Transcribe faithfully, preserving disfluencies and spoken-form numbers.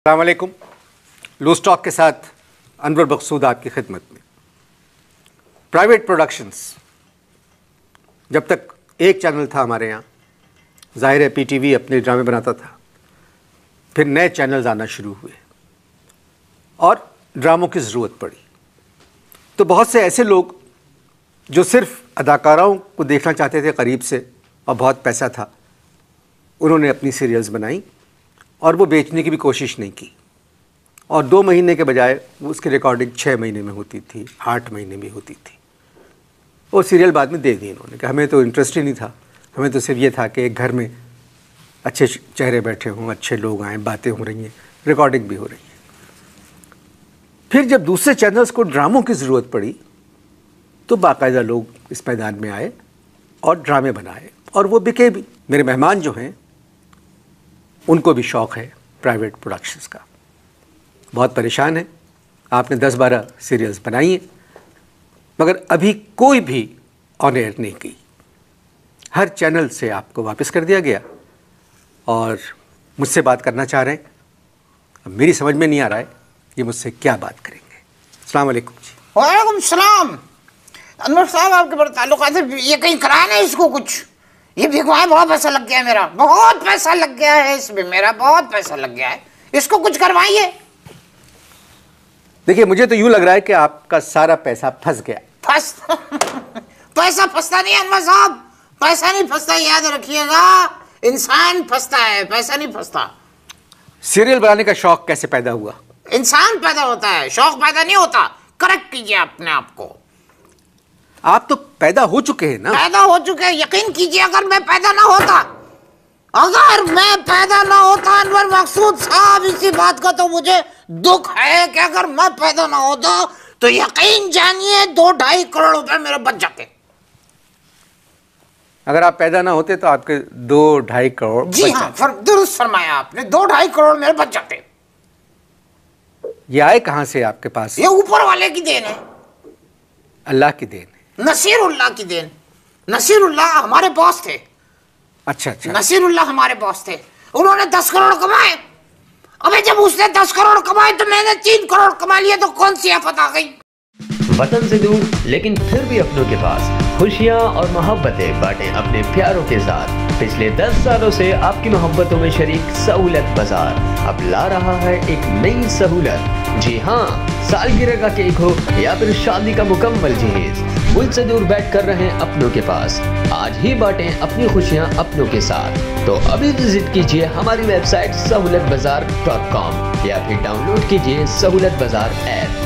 अस्सलाम वालेकुम। Loose talk के साथ अनवर मकसूद आपकी खिदमत में। प्राइवेट प्रोडक्शंस, जब तक एक चैनल था हमारे यहाँ, ज़ाहिर है पीटीवी अपने ड्रामे बनाता था, फिर नए चैनल्स आना शुरू हुए और ड्रामों की ज़रूरत पड़ी, तो बहुत से ऐसे लोग जो सिर्फ अदाकाराओं को देखना चाहते थे करीब से और बहुत पैसा था, उन्होंने अपनी सीरियल्स बनाई और वो बेचने की भी कोशिश नहीं की। और दो महीने के बजाय उसकी रिकॉर्डिंग छः महीने में होती थी, आठ महीने में होती थी। वो सीरियल बाद में दे दी इन्होंने कि हमें तो इंटरेस्ट ही नहीं था, हमें तो सिर्फ ये था कि एक घर में अच्छे चेहरे बैठे हों, अच्छे लोग आएँ, बातें हो रही हैं, रिकॉर्डिंग भी हो रही है। फिर जब दूसरे चैनल्स को ड्रामों की ज़रूरत पड़ी तो बाकायदा लोग इस मैदान में आए और ड्रामे बनाए और वो बिके भी। मेरे मेहमान जो हैं उनको भी शौक़ है प्राइवेट प्रोडक्शंस का, बहुत परेशान है। आपने दस बारह सीरियल्स बनाई हैं मगर अभी कोई भी ऑन एयर नहीं की, हर चैनल से आपको वापस कर दिया गया और मुझसे बात करना चाह रहे हैं। अब मेरी समझ में नहीं आ रहा है ये मुझसे क्या बात करेंगे। अस्सलाम वालेकुम जी। वालेकुम सलाम। अनवर साहब, आपके बड़े ताल्लुकात है, ये कहीं कराना है इसको कुछ? ये भिगवाए, बहुत पैसा लग गया है मेरा, बहुत पैसा लग गया है इसमें, मेरा बहुत पैसा लग गया है, इसको कुछ करवाइए। देखिए, मुझे तो यूँ लग रहा है कि आपका सारा पैसा फंस गया। फंस पैसा फंसता नहीं अनवर साहब, पैसा नहीं फंसता, याद रखिएगा। इंसान फंसता है, पैसा नहीं फंसता। सीरियल बनाने का शौक कैसे पैदा हुआ? इंसान पैदा होता है, शौक पैदा नहीं होता। करेक्ट कीजिए अपने आप को। आप तो पैदा हो चुके हैं ना? पैदा हो चुके हैं, यकीन कीजिए। अगर मैं पैदा ना होता अगर मैं पैदा ना होता अनवर मकसूद साहब, इसी बात का तो मुझे दुख है कि अगर मैं पैदा ना होता तो यकीन जानिए दो ढाई करोड़ रुपए मेरे बच जाते। अगर आप पैदा ना होते तो आपके दो ढाई करोड़? जी हाँ, दुरुस्त फरमाया आपने, दो ढाई करोड़ मेरे बच जाते। ये आए कहाँ से आपके पास? ये ऊपर वाले की देन है, अल्लाह की देन है, नसीरुल्लाह की देन। नसीरुल्लाह हमारे बॉस थे। अच्छा अच्छा। नसीरुल्लाह हमारे बॉस थे, उन्होंने दस करोड़ कमाए। अबे जब उसने दस करोड़ कमाए तो मैंने तीन करोड़ कमा लिए, तो कौन सी आफत आ गई? वतन से दूर लेकिन फिर भी अपनों के पास खुशियाँ और मोहब्बतें बांटे अपने प्यारों के साथ। पिछले दस सालों से आपकी मोहब्बतों में शरीक सहूलत बाजार अब ला रहा है एक नई सहूलत। जी हाँ, सालगिरह का केक हो या फिर शादी का मुकम्मल जहेज, मुल्क से दूर बैठ कर रहे अपनों के पास। आज ही बांटें अपनी खुशियाँ अपनों के साथ। तो अभी विजिट कीजिए हमारी वेबसाइट सहूलत बाजार डॉट कॉम या फिर डाउनलोड कीजिए सहूलत बाजार ऐप।